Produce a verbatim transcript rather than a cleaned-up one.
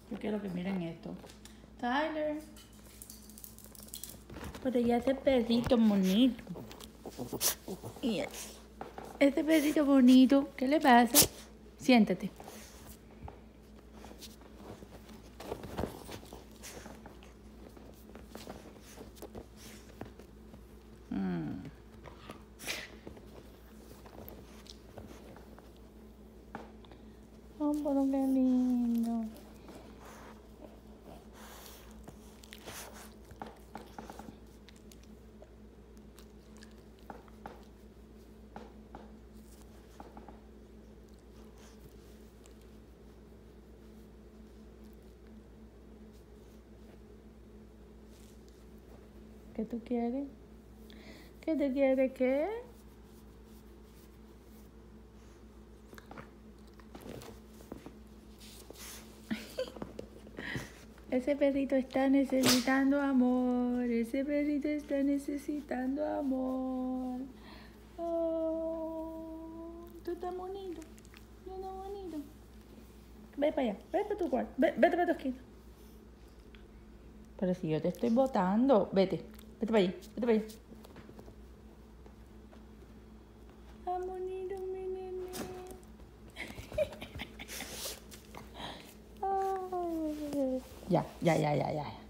Yo quiero que miren esto. Tyler. Pero ya ese perrito bonito. Y este perrito bonito, ¿qué le pasa? Siéntate. Mm. Oh, pero qué lindo. ¿Qué tú quieres? ¿Qué tú quieres qué? Ese perrito está necesitando amor. Ese perrito está necesitando amor. Oh, tú estás bonito. Tú estás bonito. Ve para allá. Ve para tu cuarto. Ve, vete para tu esquina. Pero si yo te estoy botando. Vete. Vete para allá. Vete para allá. Ah, bonito, mi nene. Ya, ya, ya, ya, ya.